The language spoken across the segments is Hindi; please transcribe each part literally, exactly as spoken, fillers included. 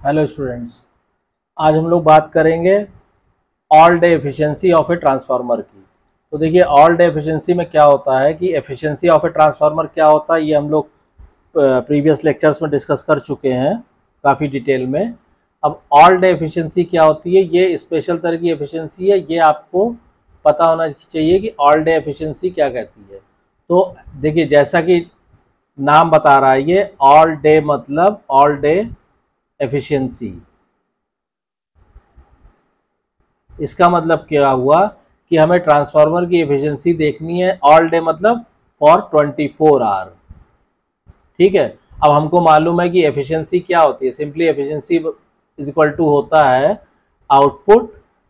हेलो स्टूडेंट्स, आज हम लोग बात करेंगे all day efficiency of a transformer की। तो देखिए, ऑल डे एफिशिएंसी में क्या होता है कि एफिशिएंसी ऑफ ए ट्रांसफार्मर क्या होता है, ये हम लोग प्रीवियस लेक्चर्स में डिस्कस कर चुके हैं काफ़ी डिटेल में। अब ऑल डे एफिशिएंसी क्या होती है, ये स्पेशल तरह की एफिशिएंसी है, ये आपको पता होना चाहिए कि ऑल डे एफिशिएंसी क्या कहती है। तो देखिए, जैसा कि नाम बता रहा है, ये ऑल डे मतलब ऑल डे एफिशिएंसी। इसका मतलब क्या हुआ कि हमें ट्रांसफार्मर की एफिशिएंसी देखनी है ऑल डे मतलब फॉर ट्वेंटी फोर आवर। ठीक है, अब हमको मालूम है कि एफिशिएंसी क्या होती है। Simply efficiency is equal to होता है आउटपुट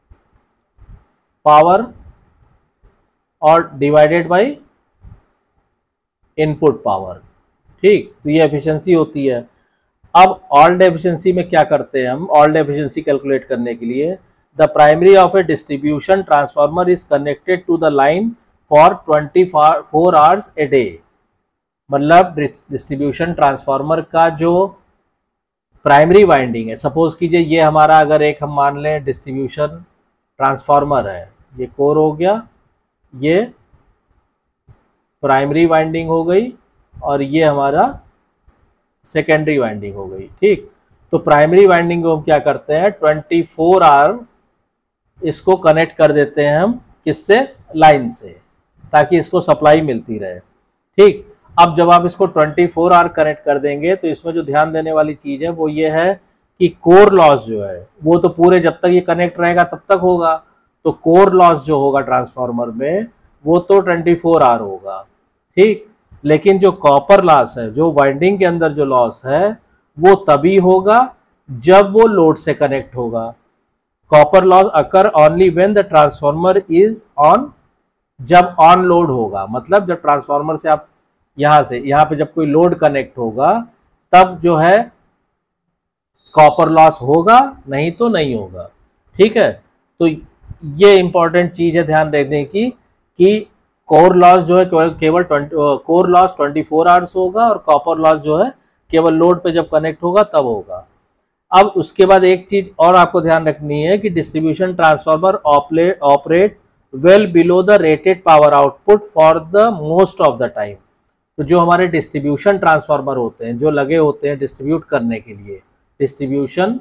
पावर और डिवाइडेड बाय इनपुट पावर। ठीक, तो ये एफिशिएंसी होती है। अब ऑल डे एफिशिएंसी में क्या करते हैं हम, ऑल डे एफिशिएंसी कैलकुलेट करने के लिए the primary of a distribution transformer is connected to the line for twenty four hours a day. मतलब डिस्ट्रीब्यूशन ट्रांसफार्मर का जो प्राइमरी वाइंडिंग है, सपोज कीजिए ये हमारा अगर एक हम मान लें डिस्ट्रीब्यूशन ट्रांसफार्मर है, ये कोर हो गया, ये प्राइमरी वाइंडिंग हो गई और ये हमारा सेकेंडरी वाइंडिंग हो गई। ठीक, तो प्राइमरी वाइंडिंग को हम क्या करते हैं, ट्वेंटी फोर आवर इसको कनेक्ट कर देते हैं हम, किससे, लाइन से, ताकि इसको सप्लाई मिलती रहे। ठीक, अब जब आप इसको ट्वेंटी फोर आवर कनेक्ट कर देंगे तो इसमें जो ध्यान देने वाली चीज़ है वो ये है कि कोर लॉस जो है वो तो पूरे जब तक ये कनेक्ट रहेगा तब तक होगा। तो कोर लॉस जो होगा ट्रांसफार्मर में वो तो ट्वेंटी फोर आवर होगा। ठीक, लेकिन जो कॉपर लॉस है, जो वाइंडिंग के अंदर जो लॉस है, वो तभी होगा जब वो लोड से कनेक्ट होगा। Copper loss occur only when the transformer is on, जब ऑन लोड होगा, मतलब जब ट्रांसफार्मर से आप यहां से यहां पे जब कोई लोड कनेक्ट होगा तब जो है कॉपर लॉस होगा, नहीं तो नहीं होगा। ठीक है, तो ये इंपॉर्टेंट चीज है ध्यान रखने की कि कोर लॉस जो है केवल core loss twenty four hours होगा और कॉपर लॉस जो है केवल लोड पे जब कनेक्ट होगा तब होगा। अब उसके बाद एक चीज और आपको ध्यान रखनी है कि distribution transformer operate well below the rated power output for the most of the time. तो जो हमारे डिस्ट्रीब्यूशन ट्रांसफार्मर होते हैं, जो लगे होते हैं डिस्ट्रीब्यूट करने के लिए, डिस्ट्रीब्यूशन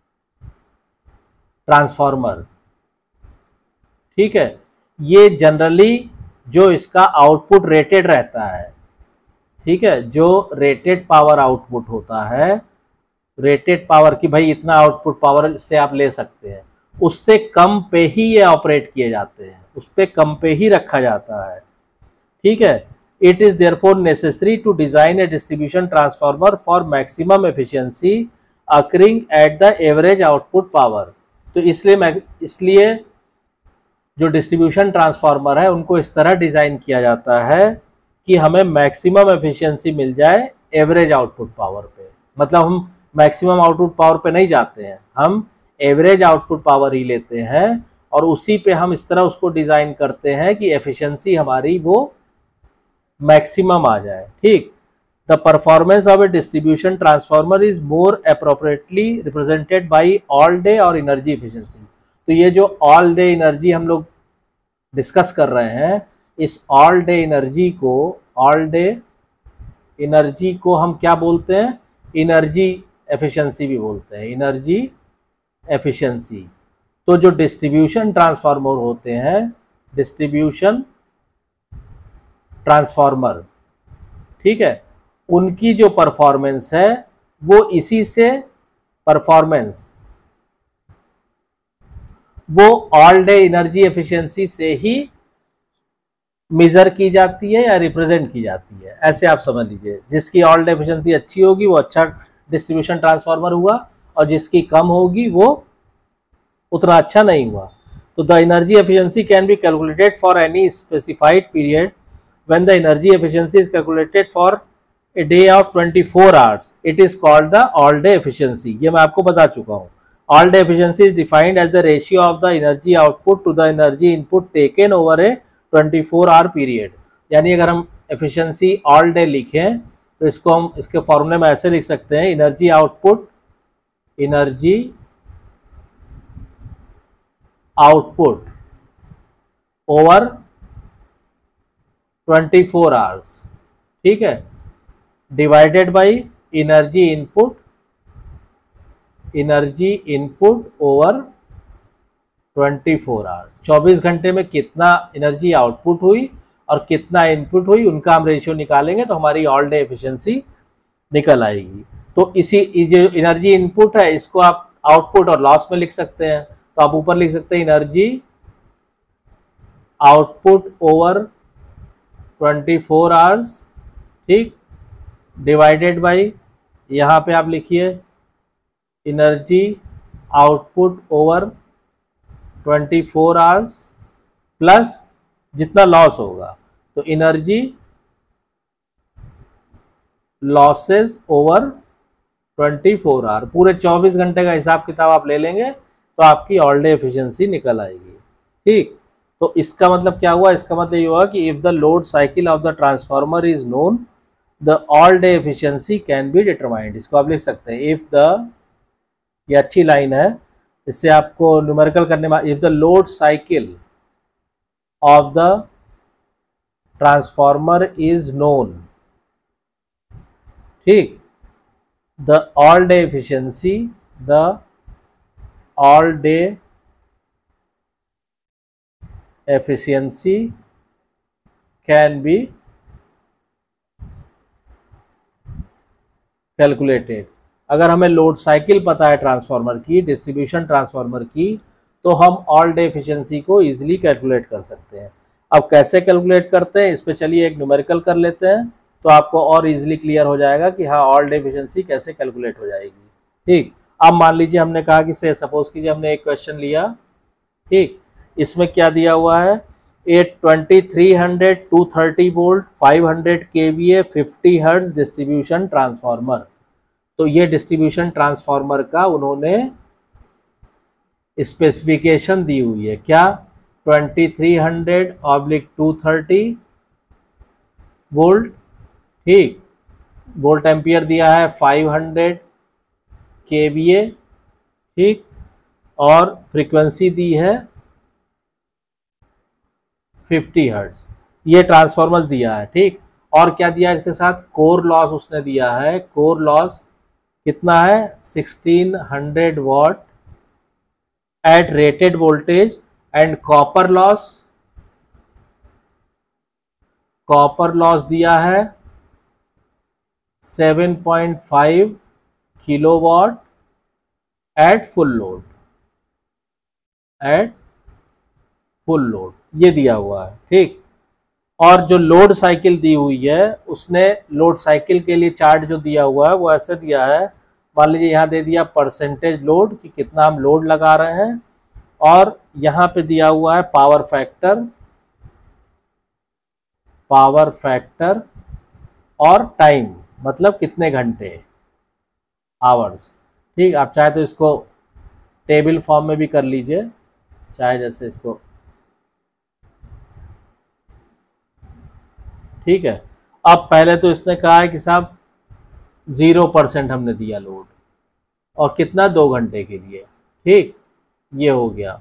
ट्रांसफार्मर, ठीक है, ये जनरली जो इसका आउटपुट रेटेड रहता है, ठीक है, जो रेटेड पावर आउटपुट होता है, रेटेड पावर की भाई इतना आउटपुट पावर से आप ले सकते हैं, उससे कम पे ही ये ऑपरेट किए जाते हैं, उस पे कम पे ही रखा जाता है। ठीक है, it is therefore necessary to design a distribution transformer for maximum efficiency occurring at the average output power. तो इसलिए इसलिए जो डिस्ट्रीब्यूशन ट्रांसफार्मर है उनको इस तरह डिज़ाइन किया जाता है कि हमें मैक्सिमम एफिशिएंसी मिल जाए एवरेज आउटपुट पावर पे। मतलब हम मैक्सिमम आउटपुट पावर पे नहीं जाते हैं, हम एवरेज आउटपुट पावर ही लेते हैं और उसी पे हम इस तरह उसको डिज़ाइन करते हैं कि एफिशिएंसी हमारी वो मैक्सिमम आ जाए। ठीक, the performance of a distribution transformer is more appropriately represented by all day और एनर्जी एफिशिएंसी। तो ये जो ऑल डे एनर्जी हम लोग डिस्कस कर रहे हैं, इस ऑल डे एनर्जी को ऑल डे एनर्जी को हम क्या बोलते हैं, एनर्जी एफिशिएंसी भी बोलते हैं, एनर्जी एफिशिएंसी। तो जो डिस्ट्रीब्यूशन ट्रांसफार्मर होते हैं, डिस्ट्रीब्यूशन ट्रांसफार्मर, ठीक है, उनकी जो परफॉर्मेंस है वो इसी से परफॉर्मेंस वो ऑल डे एनर्जी एफिशिएंसी से ही मेजर की जाती है या रिप्रेजेंट की जाती है। ऐसे आप समझ लीजिए, जिसकी ऑल डे एफिशिएंसी अच्छी होगी वो अच्छा डिस्ट्रीब्यूशन ट्रांसफार्मर हुआ और जिसकी कम होगी वो उतना अच्छा नहीं हुआ। तो the energy efficiency can be calculated for any specified period when the energy efficiency is calculated for a day of twenty four hours, it is called the all day efficiency. ये मैं आपको बता चुका हूँ। All day efficiency is defined as the ratio of the energy output to the energy input taken over a twenty four hour period। यानी अगर हम efficiency all day लिखें तो इसको हम इसके फॉर्मूले में ऐसे लिख सकते हैं, energy output energy output over twenty four hours, ठीक है, divided by energy input, energy input over twenty four hours. चौबीस घंटे में कितना एनर्जी आउटपुट हुई और कितना इनपुट हुई, उनका हम रेशियो निकालेंगे तो हमारी ऑल डे एफिशिएंसी निकल आएगी। तो इसी जो एनर्जी इनपुट है इसको आप आउटपुट और लॉस में लिख सकते हैं, तो आप ऊपर लिख सकते हैं energy output over twenty four hours, ठीक, डिवाइडेड बाई, यहाँ पे आप लिखिए energy output over twenty four hours plus जितना लॉस होगा, तो energy losses over twenty four hour, पूरे चौबीस घंटे का हिसाब किताब आप ले लेंगे तो आपकी ऑल डे एफिशिएंसी निकल आएगी, ठीक। तो इसका मतलब क्या हुआ, इसका मतलब ये हुआ कि if the load cycle of the transformer is known the all day efficiency can be determined. इसको आप लिख सकते हैं इफ द, ये अच्छी लाइन है, इससे आपको न्यूमेरिकल करने में, if the load cycle of the transformer is known, ठीक, the all day efficiency, the all day efficiency can be calculated। अगर हमें लोड साइकिल पता है ट्रांसफार्मर की, डिस्ट्रीब्यूशन ट्रांसफार्मर की, तो हम ऑल डे एफिशिएंसी को इजीली कैलकुलेट कर सकते हैं। अब कैसे कैलकुलेट करते हैं, इस पे चलिए एक न्यूमेरिकल कर लेते हैं तो आपको और इजीली क्लियर हो जाएगा कि हाँ ऑल डे एफिशिएंसी कैसे कैलकुलेट हो जाएगी, ठीक। अब मान लीजिए हमने कहा कि से सपोज कीजिए हमने एक क्वेश्चन लिया, ठीक, इसमें क्या दिया हुआ है, a twenty three hundred two thirty volt five hundred KVA fifty hertz distribution transformer. तो ये डिस्ट्रीब्यूशन ट्रांसफार्मर का उन्होंने स्पेसिफिकेशन दी हुई है, क्या, twenty three hundred oblique two thirty volt, ठीक, वोल्ट एम्पियर दिया है फाइव हंड्रेड केवीए, ठीक, और फ्रीक्वेंसी दी है फिफ्टी हर्ट्ज, ये ट्रांसफॉर्मर्स दिया है, ठीक। और क्या दिया है इसके साथ, कोर लॉस उसने दिया है, कोर लॉस कितना है, sixteen hundred watt at rated voltage, and copper loss, copper loss दिया है seven point five kilowatt at full load, at full load, ये दिया हुआ है, ठीक। और जो लोड साइकिल दी हुई है उसने लोड साइकिल के लिए चार्ट जो दिया हुआ है वो ऐसे दिया है, मान लीजिए यहाँ दे दिया परसेंटेज लोड कि कितना हम लोड लगा रहे हैं, और यहाँ पे दिया हुआ है पावर फैक्टर, पावर फैक्टर और टाइम, मतलब कितने घंटे, आवर्स, ठीक। आप चाहे तो इसको टेबल फॉर्म में भी कर लीजिए, चाहे जैसे इसको, ठीक है। अब पहले तो इसने कहा है कि साहब ज़ीरो परसेंट हमने दिया लोड, और कितना, दो घंटे के लिए, ठीक, ये हो गया।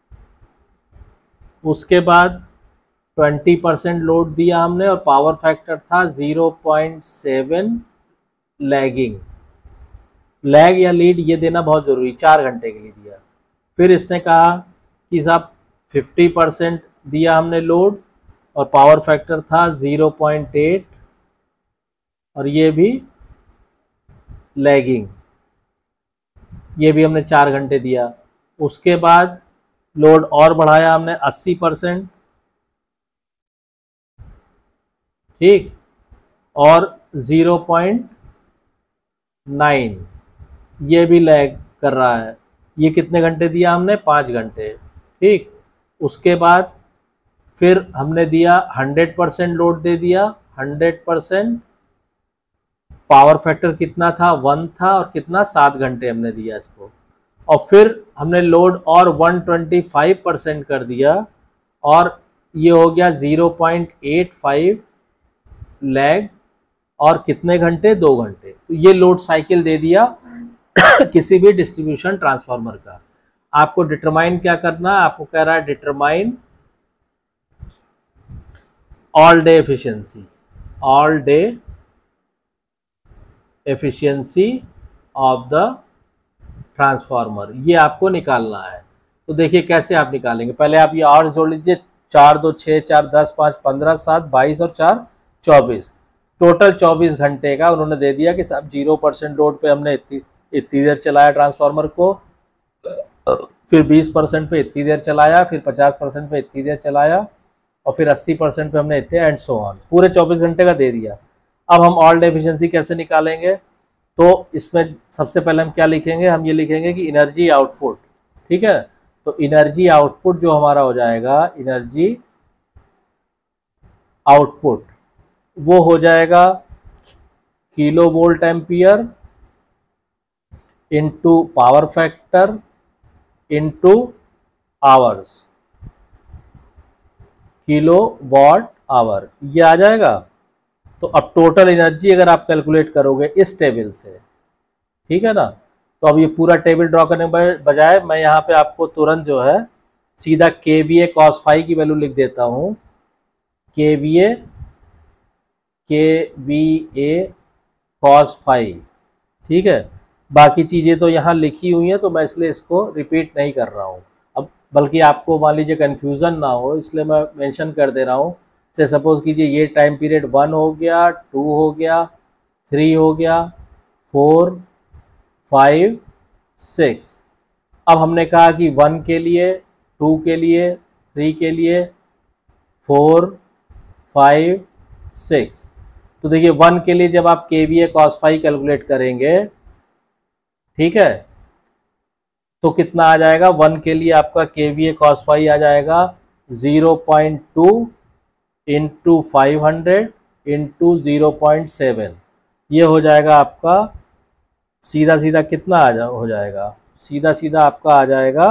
उसके बाद ट्वेंटी परसेंट लोड दिया हमने और पावर फैक्टर था zero point seven, lagging, lag या लीड ये देना बहुत ज़रूरी, चार घंटे के लिए दिया। फिर इसने कहा कि साहब फिफ्टी परसेंट दिया हमने लोड और पावर फैक्टर था ज़ीरो पॉइंट एट, और ये भी लैगिंग, ये भी हमने चार घंटे दिया। उसके बाद लोड और बढ़ाया हमने अस्सी परसेंट, ठीक, और ज़ीरो पॉइंट नाइन, ये भी लैग कर रहा है, ये कितने घंटे दिया हमने, पाँच घंटे, ठीक। उसके बाद फिर हमने दिया हंड्रेड परसेंट लोड दे दिया, हंड्रेड परसेंट, पावर फैक्टर कितना था, वन था, और कितना, सात घंटे हमने दिया इसको। और फिर हमने लोड और वन ट्वेंटी फाइव परसेंट कर दिया, और ये हो गया zero point eight five lag, और कितने घंटे, दो घंटे। तो ये लोड साइकिल दे दिया किसी भी डिस्ट्रीब्यूशन ट्रांसफार्मर का। आपको डिटरमाइन क्या करना है, आपको कह रहा है determine all day efficiency, all day efficiency of the transformer, ये आपको निकालना है। तो देखिए कैसे आप निकालेंगे, पहले आप ये आवर्स जोड़ लीजिए, चार दो छः, चार दस, पाँच पंद्रह, सात बाईस और चार चौबीस, टोटल चौबीस घंटे का उन्होंने दे दिया कि साहब जीरो परसेंट लोड पे हमने इतनी इतनी देर चलाया ट्रांसफार्मर को, फिर बीस परसेंट पे इतनी देर चलाया, फिर पचास परसेंट पे इतनी देर चलाया, और फिर अस्सी परसेंट पे हमने इतने, एंड सो ऑन, पूरे चौबीस घंटे का दे दिया। अब हम ऑल डे एफिशिएंसी कैसे निकालेंगे, तो इसमें सबसे पहले हम क्या लिखेंगे, हम ये लिखेंगे कि एनर्जी आउटपुट, ठीक है। तो एनर्जी आउटपुट जो हमारा हो जाएगा, एनर्जी आउटपुट वो हो जाएगा kilovolt ampere into power factor into hours, kilowatt hour, ये आ जाएगा। तो अब टोटल एनर्जी अगर आप कैलकुलेट करोगे इस टेबल से, ठीक है ना, तो अब ये पूरा टेबल ड्रॉ करने के बजाय मैं यहाँ पे आपको तुरंत जो है सीधा K V A cos phi की वैल्यू लिख देता हूँ, के वी ए के वी ए कॉस फाइव, ठीक है। बाकी चीज़ें तो यहाँ लिखी हुई हैं, तो मैं इसलिए इसको रिपीट नहीं कर रहा हूँ अब, बल्कि आपको मान लीजिए कन्फ्यूज़न ना हो इसलिए मैं मेंशन कर दे रहा हूँ। से सपोज कीजिए ये टाइम पीरियड वन हो गया, टू हो गया, थ्री हो गया, फोर, फाइव, सिक्स। अब हमने कहा कि वन के लिए, टू के लिए, थ्री के लिए, फोर, फाइव, सिक्स। तो देखिए वन के लिए जब आप K V A cos five calculate करेंगे, ठीक है, तो कितना आ जाएगा, वन के लिए आपका K V A cos five आ जाएगा zero point two into five hundred into zero point seven, ये हो जाएगा आपका सीधा सीधा कितना आ जा हो जाएगा, सीधा सीधा आपका आ जाएगा,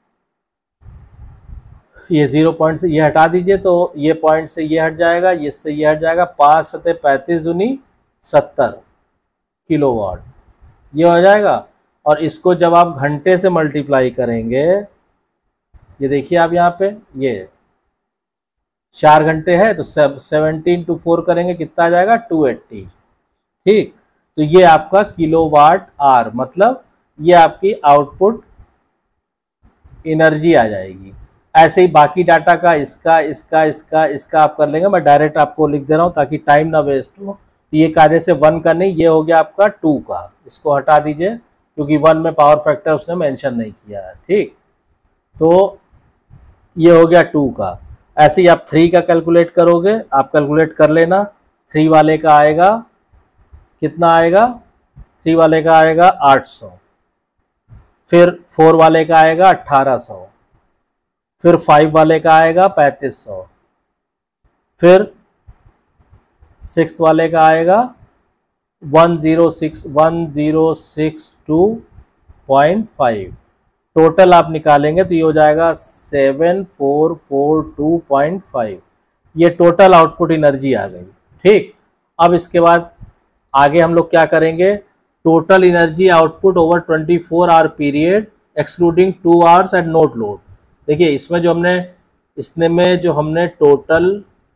ये जीरो पॉइंट से ये हटा दीजिए तो ये पॉइंट से ये हट जाएगा, इससे ये हट जाएगा, पाँच सते पैंतीस दूनी सत्तर किलोवाट, ये हो जाएगा। और इसको जब आप घंटे से मल्टीप्लाई करेंगे, ये देखिए आप यहाँ पे, ये चार घंटे है तो सेवनटीन टू फोर करेंगे, कितना आ जाएगा, टू एट्टी, ठीक। तो ये आपका किलोवाट आवर, मतलब ये आपकी आउटपुट एनर्जी आ जाएगी। ऐसे ही बाकी डाटा का इसका इसका इसका इसका आप कर लेंगे, मैं डायरेक्ट आपको लिख दे रहा हूँ ताकि टाइम ना वेस्ट हो। तो ये कायदे से वन का नहीं, ये हो गया आपका टू का, इसको हटा दीजिए क्योंकि वन में पावर फैक्टर उसने मेंशन नहीं किया है, ठीक। तो ये हो गया टू का। ऐसे ही आप थ्री का कैलकुलेट करोगे, आप कैलकुलेट कर लेना, थ्री वाले का आएगा कितना आएगा, थ्री वाले का आएगा आठ सौ, फिर फोर वाले का आएगा अट्ठारह सौ, फिर फाइव वाले का आएगा पैंतीस सौ, फिर सिक्स वाले का आएगा one zero six one zero six two point five. Total आप निकालेंगे तो ये हो जाएगा seven four four two point five, ये टोटल आउटपुट एनर्जी आ गई, ठीक। अब इसके बाद आगे हम लोग क्या करेंगे, total energy output over twenty four hour period excluding two hours and not load. देखिए इसमें जो हमने इसने में जो हमने टोटल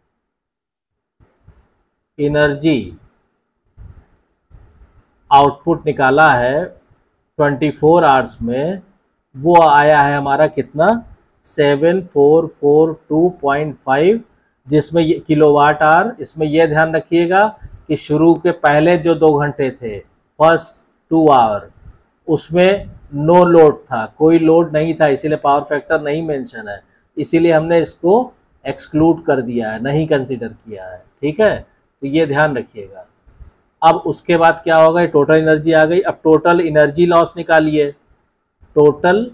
एनर्जी आउटपुट निकाला है ट्वेंटी फोर आवर्स में, वो आया है हमारा कितना, seven four four two point five, जिसमें ये किलोवाट आवर। इसमें यह ध्यान रखिएगा कि शुरू के पहले जो दो घंटे थे, फर्स्ट टू आवर, उसमें नो लोड था, कोई लोड नहीं था, इसीलिए पावर फैक्टर नहीं मेंशन है, इसीलिए हमने इसको एक्सक्लूड कर दिया है, नहीं कंसीडर किया है, ठीक है। तो ये ध्यान रखिएगा। अब उसके बाद क्या होगा, टोटल एनर्जी आ गई। अब टोटल एनर्जी लॉस निकालिए, टोटल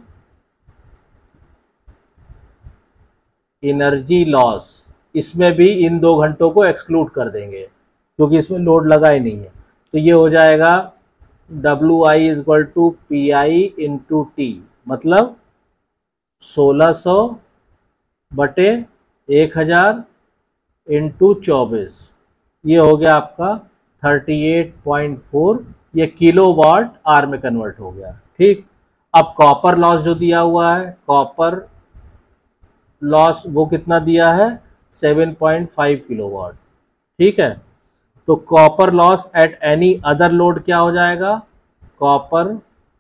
एनर्जी लॉस, इसमें भी इन दो घंटों को एक्सक्लूड कर देंगे क्योंकि इसमें लोड लगा ही नहीं है। तो ये हो जाएगा W I is equal to P I into T, मतलब सोलह सौ बटे एक हज़ार इंटू चौबीस, ये हो गया आपका थर्टी एट पॉइंट फोर ये किलो वाट आर में कन्वर्ट हो गया। ठीक, अब कॉपर लॉस जो दिया हुआ है, कॉपर लॉस वो कितना दिया है, सेवन पॉइंट फाइव किलोवाट। ठीक है, तो copper loss at any other load क्या हो जाएगा, copper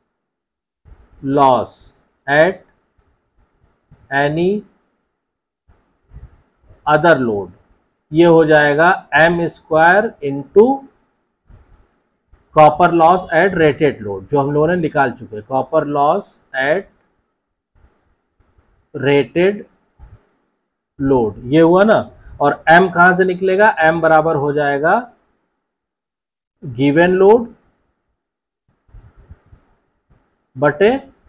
loss at any other load, ये हो जाएगा M square into copper loss at rated load, जो हम लोगों ने निकाल चुके हैं, copper loss at rated load, ये हुआ ना। और m कहां से निकलेगा, m बराबर हो जाएगा गिवन लोड बटे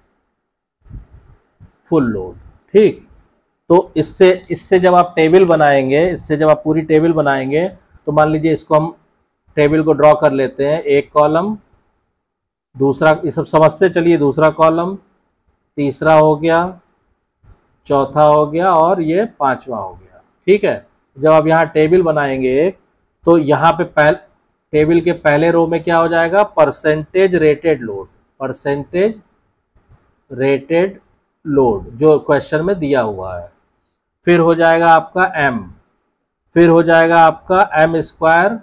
फुल लोड। ठीक, तो इससे इससे जब आप टेबल बनाएंगे, इससे जब आप पूरी टेबल बनाएंगे, तो मान लीजिए इसको हम टेबल को ड्रॉ कर लेते हैं, एक कॉलम, दूसरा, ये सब समझते चलिए, दूसरा कॉलम, तीसरा हो गया, चौथा हो गया और ये पांचवा हो गया। ठीक है, जब आप यहाँ टेबल बनाएंगे तो यहाँ पे पहले टेबल के पहले रो में क्या हो जाएगा, percentage rated load, percentage rated load जो क्वेश्चन में दिया हुआ है, फिर हो जाएगा आपका m, फिर हो जाएगा आपका M square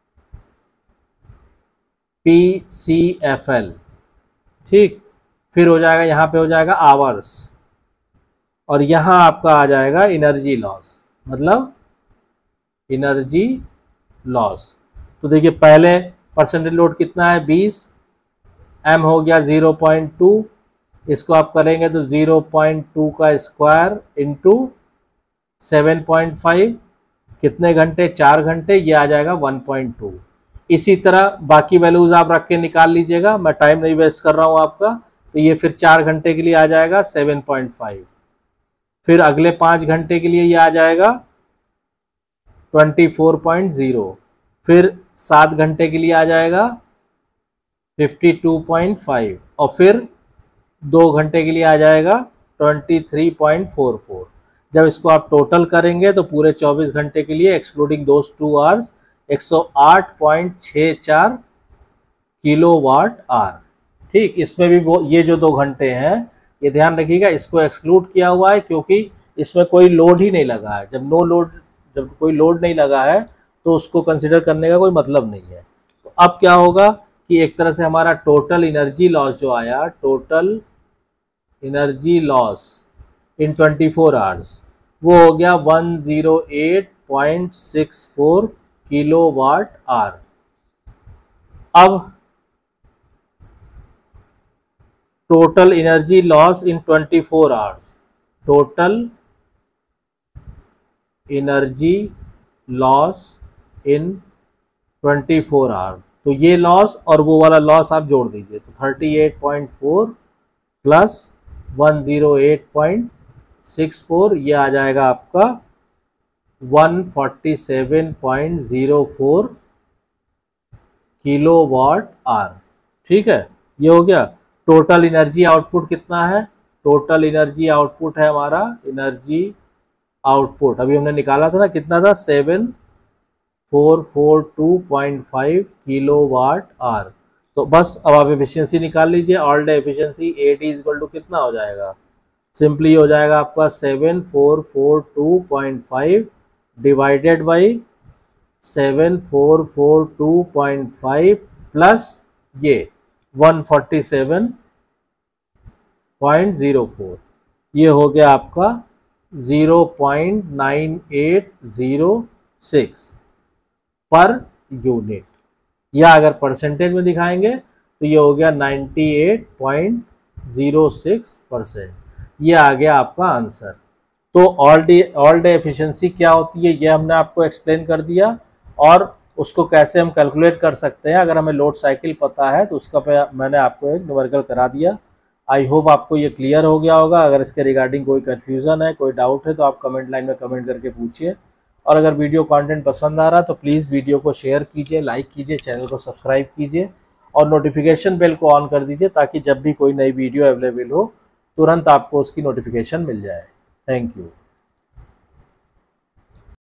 P C F L. ठीक, फिर हो जाएगा, यहाँ पे हो जाएगा आवर्स, और यहाँ आपका आ जाएगा एनर्जी लॉस, मतलब एनर्जी लॉस। तो देखिए पहले परसेंटेज लोड कितना है, बीस, m हो गया ज़ीरो पॉइंट टू, इसको आप करेंगे तो ज़ीरो पॉइंट टू का square into seven point five, कितने घंटे, चार घंटे, ये आ जाएगा वन पॉइंट टू। इसी तरह बाकी वैल्यूज आप रख के निकाल लीजिएगा, मैं टाइम नहीं वेस्ट कर रहा हूँ आपका। तो ये फिर चार घंटे के लिए आ जाएगा सेवन पॉइंट फाइव, फिर अगले पाँच घंटे के लिए ये आ जाएगा ट्वेंटी फोर पॉइंट ज़ीरो, फिर सात घंटे के लिए आ जाएगा फिफ्टी टू पॉइंट फाइव, और फिर दो घंटे के लिए आ जाएगा twenty three point four four. जब इसको आप टोटल करेंगे तो पूरे चौबीस घंटे के लिए एक्सक्लूडिंग दोस टू आवर्स एक सौ आठ पॉइंट छह चार किलोवाट आर। ठीक, इसमें भी वो ये जो दो घंटे हैं, ये ध्यान रखिएगा, इसको एक्सक्लूड किया हुआ है क्योंकि इसमें कोई लोड ही नहीं लगा है। जब नो लोड जब कोई लोड नहीं लगा है तो उसको कंसिडर करने का कोई मतलब नहीं है। तो अब क्या होगा कि एक तरह से हमारा टोटल एनर्जी लॉस जो आया, total energy loss in twenty four hours, वो हो गया one zero eight point six four kilowatt hour. अब total energy loss in twenty four hours, total energy loss in twenty four hour, तो ये लॉस और वो वाला लॉस आप जोड़ दीजिए, तो thirty eight point four plus one zero eight point six four, ये आ जाएगा आपका one forty seven point zero four kilowatt hour. ठीक है, ये हो गया। टोटल एनर्जी आउटपुट कितना है, टोटल एनर्जी आउटपुट है हमारा, एनर्जी आउटपुट अभी हमने निकाला था ना, कितना था, seven four four two point five kilowatt hour. तो बस अब आप एफिशिएंसी निकाल लीजिए, all day efficiency A D is equal to कितना हो जाएगा, सिंपली हो जाएगा आपका seven four four two point five divided by seven four four two point five plus ये one forty seven point zero four, ये हो गया आपका zero point nine eight zero six per unit, या अगर परसेंटेज में दिखाएंगे तो ये हो गया ninety eight point zero six percent. ये आ गया आपका आंसर। तो all day all day efficiency क्या होती है, ये हमने आपको एक्सप्लेन कर दिया, और उसको कैसे हम कैलकुलेट कर सकते हैं अगर हमें लोड साइकिल पता है, तो उसका पे मैंने आपको एक न्यूमेरिकल करा दिया। आई होप आपको ये क्लियर हो गया होगा। अगर इसके रिगार्डिंग कोई कन्फ्यूज़न है, कोई डाउट है, तो आप कमेंट लाइन में कमेंट करके पूछिए। और अगर वीडियो कंटेंट पसंद आ रहा तो प्लीज़ वीडियो को शेयर कीजिए, लाइक कीजिए, चैनल को सब्सक्राइब कीजिए और नोटिफिकेशन बेल को ऑन कर दीजिए, ताकि जब भी कोई नई वीडियो अवेलेबल हो तुरंत आपको उसकी नोटिफिकेशन मिल जाए। Thank you.